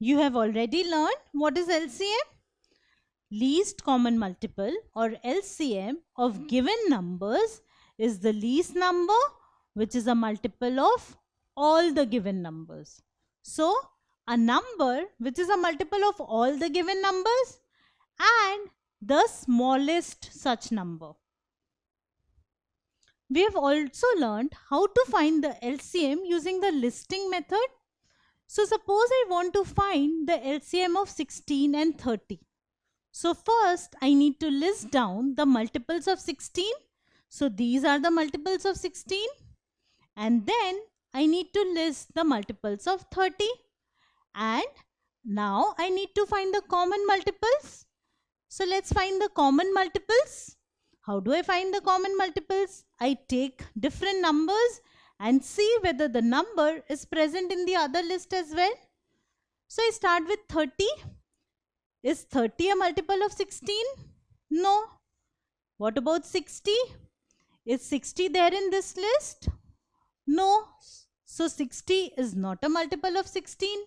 You have already learned what is LCM? Least common multiple or LCM of given numbers is the least number which is a multiple of all the given numbers. So, a number which is a multiple of all the given numbers and the smallest such number. We have also learned how to find the LCM using the listing method. So suppose I want to find the LCM of 16 and 30. So first I need to list down the multiples of 16. So these are the multiples of 16. And then I need to list the multiples of 30. And now I need to find the common multiples. So let's find the common multiples. How do I find the common multiples? I take different numbers and see whether the number is present in the other list as well. So I start with 30. Is 30 a multiple of 16? No. What about 60? Is 60 there in this list? No. So 60 is not a multiple of 16.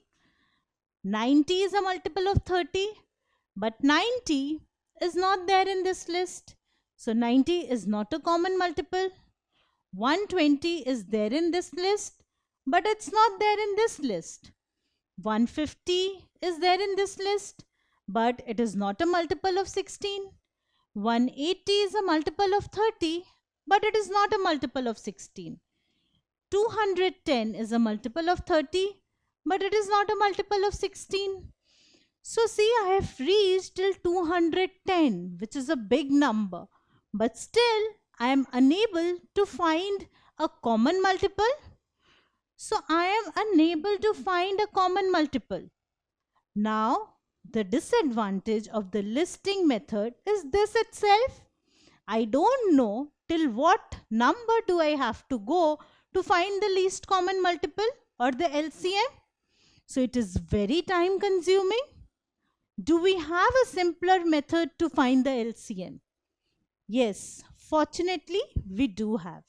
90 is a multiple of 30. But 90 is not there in this list. So 90 is not a common multiple. 120 is there in this list, but it's not there in this list. 150 is there in this list, but it is not a multiple of 16. 180 is a multiple of 30, but it is not a multiple of 16. 210 is a multiple of 30, but it is not a multiple of 16. So see, I have reached till 210, which is a big number, but still I am unable to find a common multiple. So I am unable to find a common multiple. Now the disadvantage of the listing method is this itself. I don't know till what number do I have to go to find the least common multiple or the LCM. So it is very time consuming. Do we have a simpler method to find the LCM? Yes, fortunately we do have.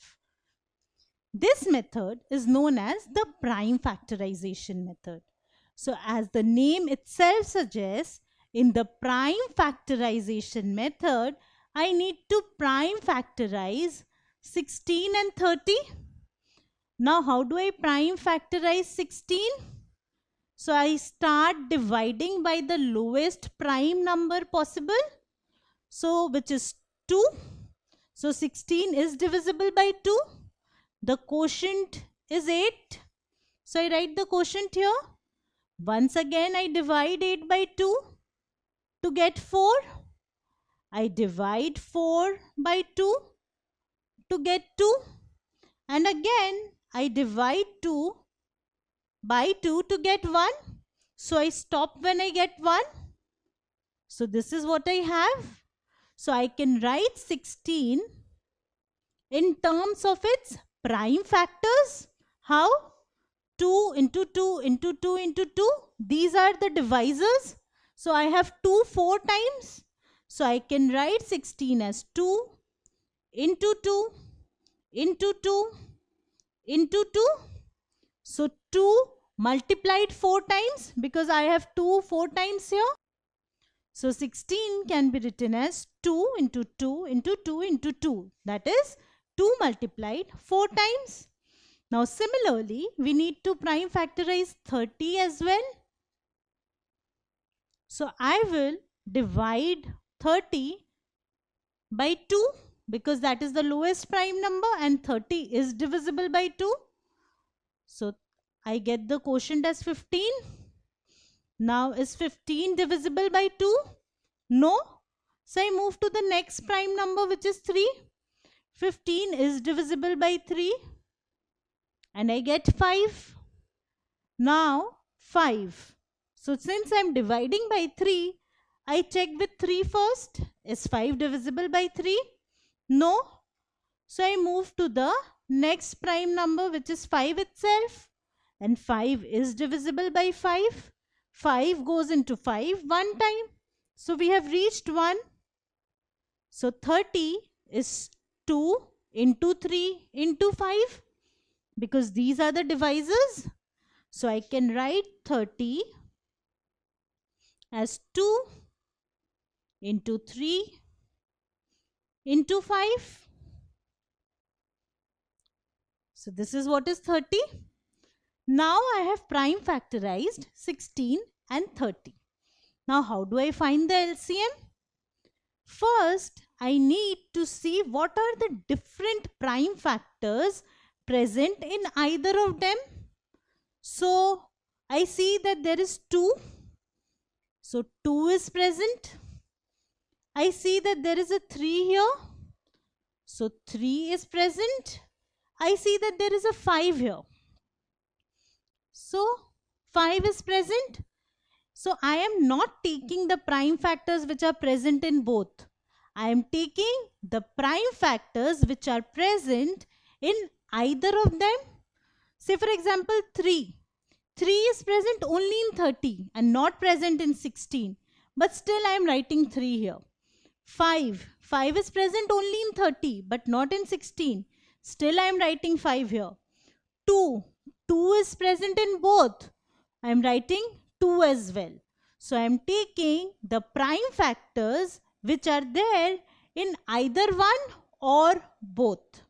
This method is known as the prime factorization method. So as the name itself suggests, in the prime factorization method, I need to prime factorize 16 and 30. Now how do I prime factorize 16? So I start dividing by the lowest prime number possible. So which is 2. So 16 is divisible by 2. The quotient is 8. So I write the quotient here. Once again I divide 8 by 2 to get 4. I divide 4 by 2 to get 2. And again I divide 2 by 2 to get 1. So I stop when I get 1. So this is what I have. So I can write 16 in terms of its prime factors. How? 2 into 2 into 2 into 2. These are the divisors. So I have 2 4 times. So I can write 16 as 2 into 2 into 2 into 2. So 2 multiplied 4 times because I have 2 4 times here. So 16 can be written as 2 into 2 into 2 into 2. That is 2 multiplied 4 times. Now similarly, we need to prime factorize 30 as well. So I will divide 30 by 2 because that is the lowest prime number and 30 is divisible by 2. So I get the quotient as 15. Now is 15 divisible by 2? No. So I move to the next prime number, which is 3. 15 is divisible by 3 and I get 5. Now 5. So since I am dividing by 3, I check with 3 first. Is 5 divisible by 3? No. So I move to the next prime number, which is 5 itself, and 5 is divisible by 5. 5 goes into 5 one time. So we have reached 1. So 30 is 2 into 3 into 5 because these are the divisors. So I can write 30 as 2 into 3 into 5. So this is what is 30. Now I have prime factorized 16 and 30. Now how do I find the LCM? First, I need to see what are the different prime factors present in either of them. So I see that there is 2. So 2 is present. I see that there is a 3 here. So 3 is present. I see that there is a 5 here. So 5 is present. So I am not taking the prime factors which are present in both. I am taking the prime factors which are present in either of them. Say for example 3. 3 is present only in 30 and not present in 16. But still I am writing 3 here. 5. 5 is present only in 30 but not in 16. Still I am writing 5 here. 2. 2 is present in both. I am writing 2 as well. So I am taking the prime factors which are there in either one or both.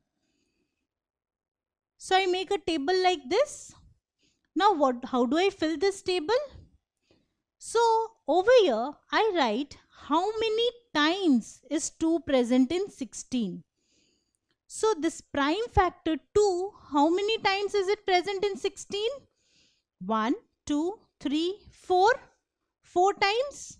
So I make a table like this. Now how do I fill this table? So over here I write how many times is 2 present in 16. So this prime factor 2, how many times is it present in 16? 1, 2, 3, 4. 4 times.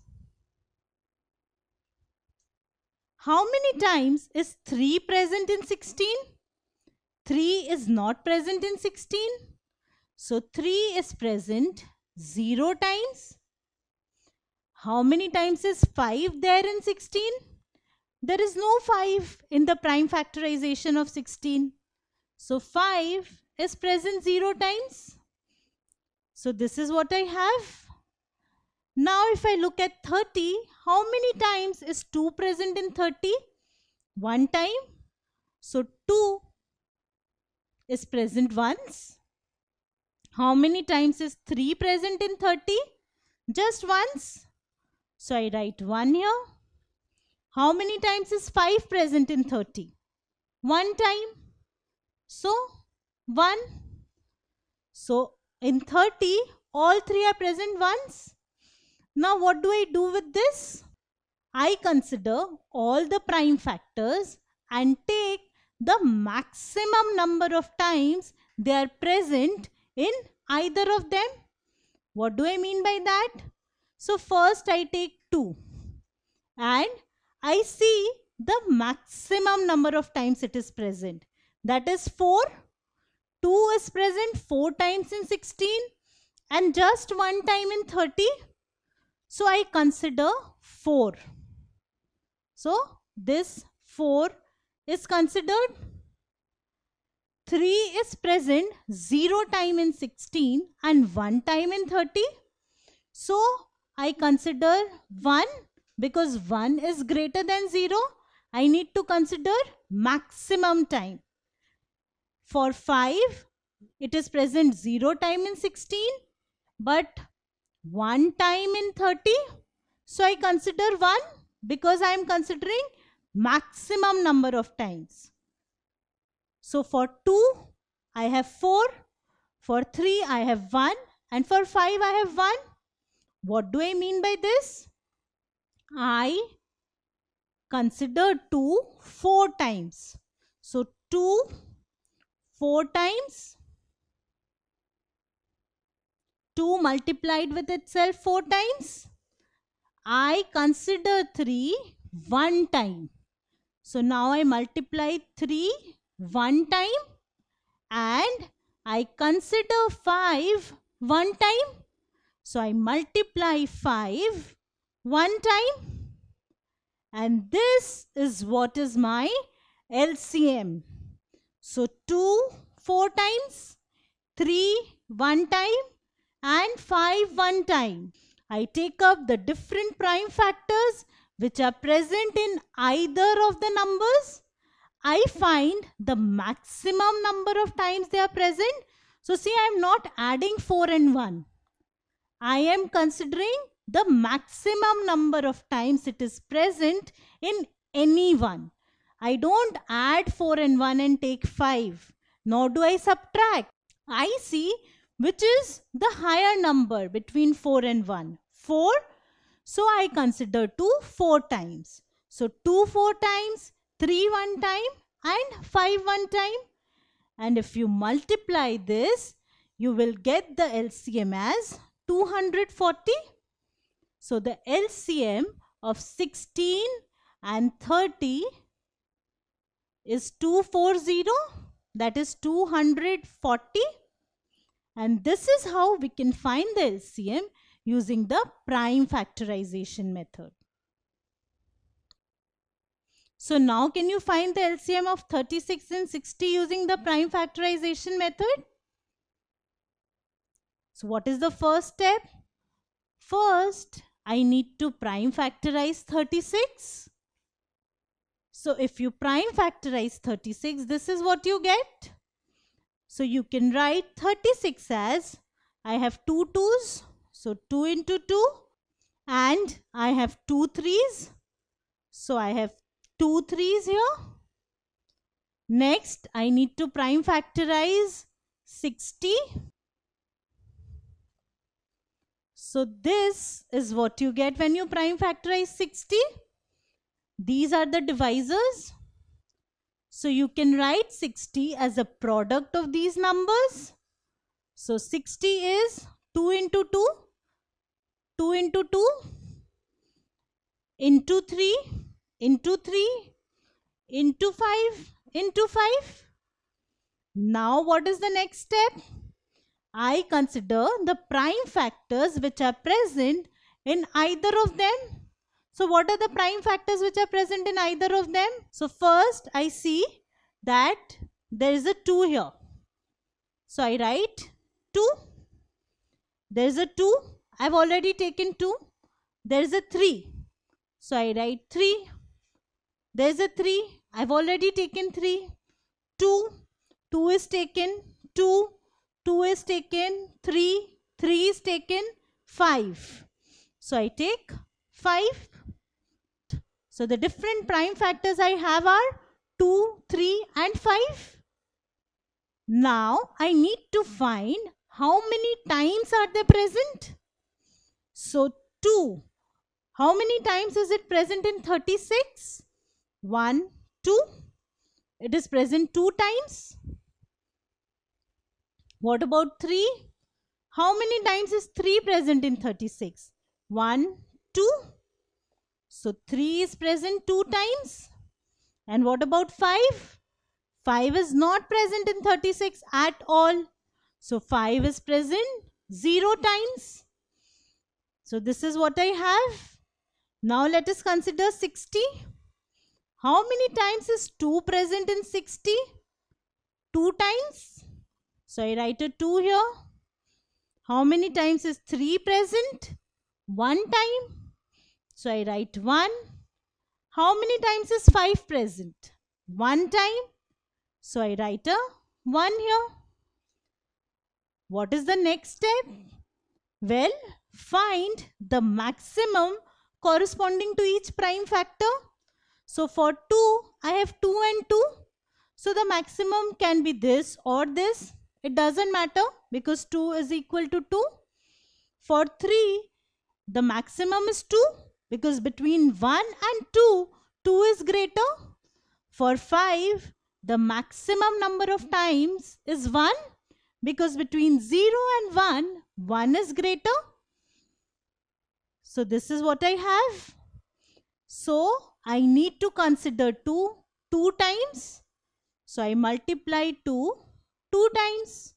How many times is 3 present in 16? 3 is not present in 16. So 3 is present 0 times. How many times is 5 there in 16? There is no 5 in the prime factorization of 16. So 5 is present 0 times. So this is what I have. Now if I look at 30, how many times is 2 present in 30? 1 time. So 2 is present once. How many times is 3 present in 30? Just once. So I write 1 here. How many times is 5 present in 30? 1 time. So 1. So in 30, all 3 are present once. Now what do I do with this? I consider all the prime factors and take the maximum number of times they are present in either of them. What do I mean by that? So first I take 2 and I see the maximum number of times it is present. That is 4. 2 is present 4 times in 16 and just 1 time in 30. So I consider 4. So this 4 is considered. 3 is present 0 time in 16 and 1 time in 30. So I consider 1 because 1 is greater than 0. I need to consider maximum time. For 5, it is present 0 time in 16 but 1 time in 30. So I consider 1 because I am considering maximum number of times. So for 2, I have 4. For 3, I have 1. And for 5, I have 1. What do I mean by this? I consider 2 4 times. So 2 4 times. 2 multiplied with itself 4 times. I consider 3 1 time. So now I multiply 3 1 time and I consider 5 1 time. So I multiply 5 1 time and this is what is my LCM. So 2 4 times, 3 1 time and 5 1 time. I take up the different prime factors which are present in either of the numbers. I find the maximum number of times they are present. So see, I am not adding 4 and 1. I am considering the maximum number of times it is present in any one. I don't add 4 and 1 and take 5, nor do I subtract. I see which is the higher number between 4 and 1. 4. So I consider 2 4 times. So 2 4 times, 3 1 time and 5 1 time. And if you multiply this, you will get the LCM as 240. So the LCM of 16 and 30 is 240, that is 240. And this is how we can find the LCM using the prime factorization method. So now can you find the LCM of 36 and 60 using the prime factorization method? So what is the first step? First, I need to prime factorize 36. So if you prime factorize 36, this is what you get. So you can write 36 as, I have 2 2's, so 2 into 2, and I have 2 3's, so I have 2 3's here. Next, I need to prime factorize 60. So this is what you get when you prime factorize 60. These are the divisors. So you can write 60 as a product of these numbers. So 60 is 2 into 2, 2 into 2, into 3, into 3, into 5, into 5. Now what is the next step? I consider the prime factors which are present in either of them. So what are the prime factors which are present in either of them? So first I see that there is a 2 here. So I write 2. There is a 2. I have already taken 2. There is a 3. So I write 3. There is a 3. I have already taken 3. 2. 2 is taken. 2. 2 is taken. 3. 3 is taken. 5. So I take 5. So the different prime factors I have are 2, 3 and 5. Now I need to find how many times are they present. So 2. How many times is it present in 36? 1, 2. It is present 2 times. What about 3? How many times is 3 present in 36? 1, 2. So 3 is present 2 times. And what about 5? 5 is not present in 36 at all. So 5 is present 0 times. So this is what I have. Now let us consider 60. How many times is 2 present in 60? 2 times. So I write a 2 here. How many times is 3 present? 1 time. So I write 1. How many times is 5 present? 1 time. So I write a 1 here. What is the next step? Well, find the maximum corresponding to each prime factor. So for 2, I have 2 and 2. So the maximum can be this or this. It doesn't matter because 2 is equal to 2. For 3, the maximum is 2 because between 1 and 2, 2 is greater. For 5, the maximum number of times is 1 because between 0 and 1, 1 is greater. So this is what I have. So I need to consider 2 2 times. So I multiply 2 2 times.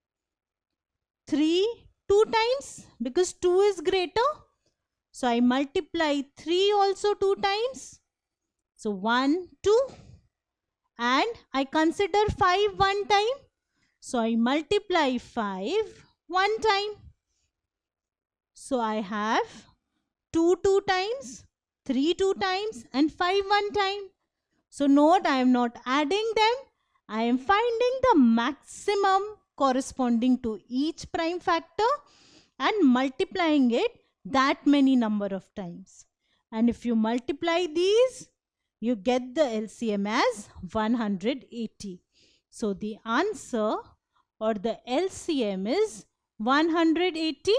3 2 times because 2 is greater. So I multiply 3 also 2 times. So 1 2. And I consider 5 1 time. So I multiply 5 1 time. So I have 2 2 times, 3 2 times and 5 1 time. So note, I am not adding them. I am finding the maximum corresponding to each prime factor and multiplying it that many number of times. And if you multiply these, you get the LCM as 180. So the answer or the LCM is 180.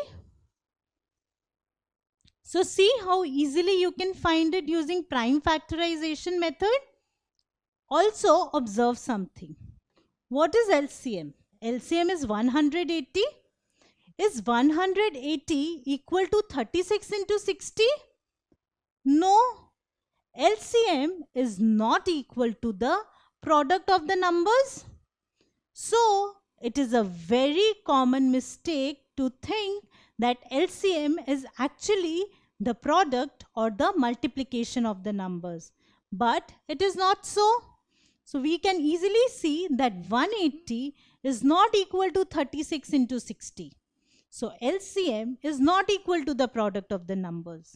So see how easily you can find it using prime factorization method. Also observe something. What is LCM? LCM is 180. Is 180 equal to 36 into 60? No. LCM is not equal to the product of the numbers. So it is a very common mistake to think that LCM is actually the product or the multiplication of the numbers. But it is not so. So we can easily see that 180 is not equal to 36 into 60. So LCM is not equal to the product of the numbers.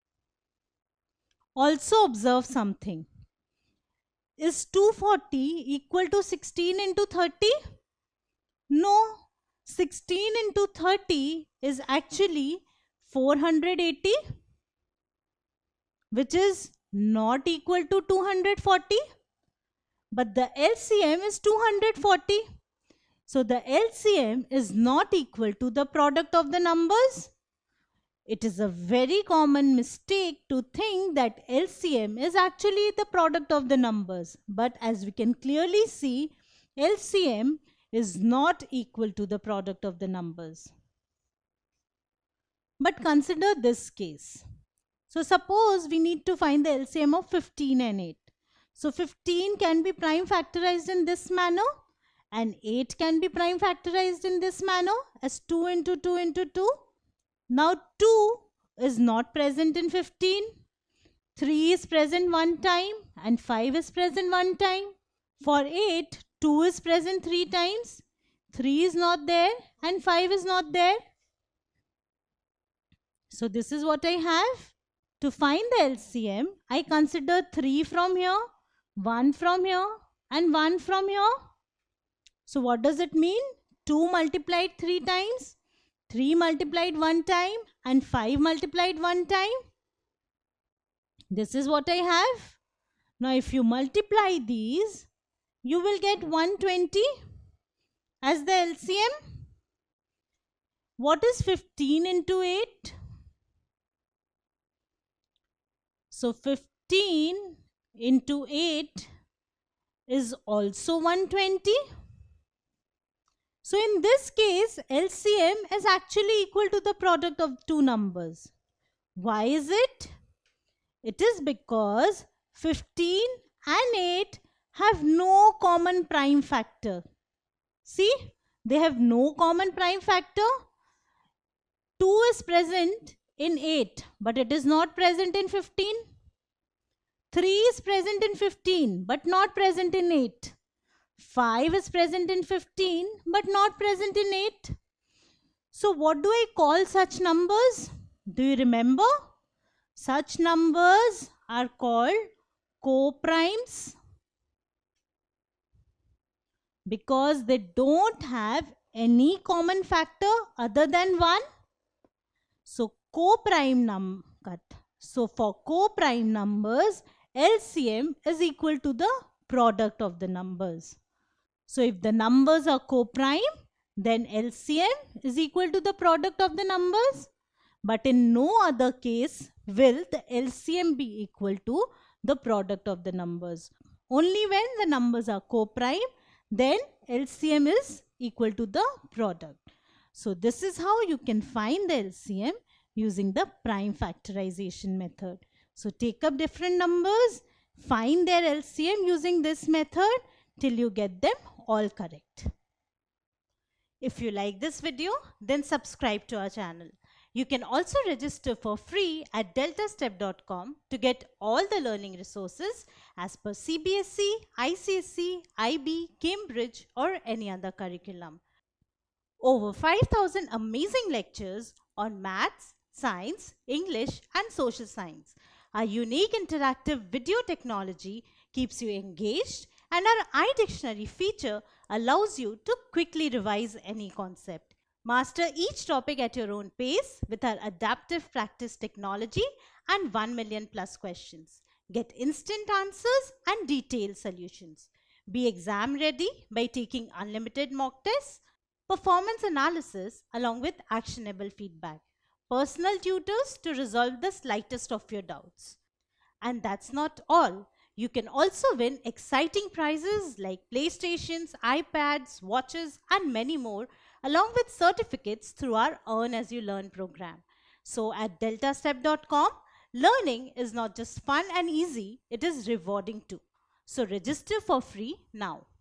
Also observe something. Is 240 equal to 16 into 30? No. 16 into 30 is actually 480, which is not equal to 240. But the LCM is 240. So the LCM is not equal to the product of the numbers. It is a very common mistake to think that LCM is actually the product of the numbers. But as we can clearly see, LCM is not equal to the product of the numbers. But consider this case. So suppose we need to find the LCM of 15 and 8. So 15 can be prime factorized in this manner and 8 can be prime factorized in this manner as 2 into 2 into 2. Now 2 is not present in 15. 3 is present one time and 5 is present one time. For 8, 2 is present 3 times. 3 is not there and 5 is not there. So this is what I have. To find the LCM, I consider 3 from here, 1 from here and 1 from here. So what does it mean? 2 multiplied 3 times, 3 multiplied 1 time and 5 multiplied 1 time. This is what I have. Now if you multiply these, you will get 120 as the LCM. What is 15 into 8? So 15 into 8 is also 120. So in this case, LCM is actually equal to the product of two numbers. Why is it? It is because 15 and 8 have no common prime factor. See, they have no common prime factor. 2 is present in 8, but it is not present in 15. 3 is present in 15, but not present in 8. 5 is present in 15, but not present in 8. So what do I call such numbers? Do you remember? Such numbers are called co-primes because they don't have any common factor other than 1. So co-prime So for co-prime numbers, LCM is equal to the product of the numbers. So if the numbers are co-prime, then LCM is equal to the product of the numbers. But in no other case will the LCM be equal to the product of the numbers. Only when the numbers are co-prime, then LCM is equal to the product. So this is how you can find the LCM using the prime factorization method. So take up different numbers, find their LCM using this method till you get them all correct. If you like this video, then subscribe to our channel. You can also register for free at DeltaStep.com to get all the learning resources as per CBSE, ICSE, IB, Cambridge or any other curriculum. Over 5,000 amazing lectures on maths, science, English and social science. Our unique interactive video technology keeps you engaged and our iDictionary feature allows you to quickly revise any concept. Master each topic at your own pace with our adaptive practice technology and 1 million plus questions. Get instant answers and detailed solutions. Be exam ready by taking unlimited mock tests, performance analysis along with actionable feedback, personal tutors to resolve the slightest of your doubts. And that's not all. You can also win exciting prizes like PlayStations, iPads, watches, and many more, along with certificates through our Earn As You Learn program. So at deltastep.com, learning is not just fun and easy, it is rewarding too. So register for free now.